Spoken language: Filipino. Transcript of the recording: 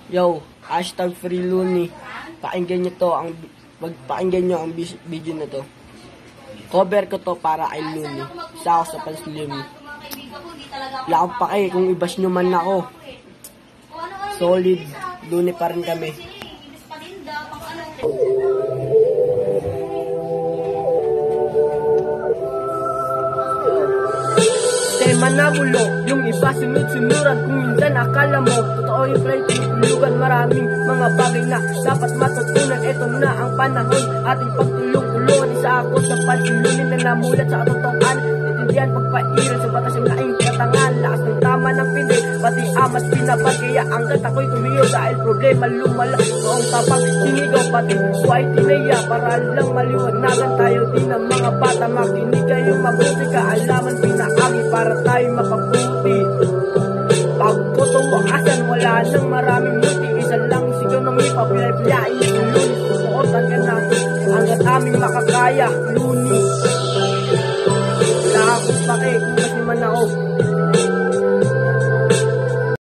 Yo, hashtag Free Looney. Pakinggan nyo to, magpakinggan nyo ang video na to. Cover ko to para kay Looney. Isa ako sa Panslim. Wala akong pake kung ibas nyo man ako. Solid, Looney pa rin kami. Manabulo, yung iba sunod-sunuran. Kung minsan akala mo, totoo yung play tinutulugan. Maraming mga bagay na dapat matutunan. Ito na ang panahon, ating pagtulong-tulungan. Isa ako sa pansilunin na namulat sa katotohanan. Itindihan pagpairan sa batas yung laing katangan. Lakas ng tama ng pinay, pati amas pinabag. Kaya hanggat ako'y tumiyo dahil problema lumala. Noong tapang sinigaw pati buhay tinaya. Para lang maliwanagan tayo din ang mga bata. Makinig kayong mabuti, kaalaman pinaagi para tayo mapabuti. Pagkutuwaasan, wala nang maraming multi. Isa lang sigaw ng may papilay-pilain. Looney, susuotan ka na hanggat aming makakaya. Looney, wala akong pake kung kasi man ako.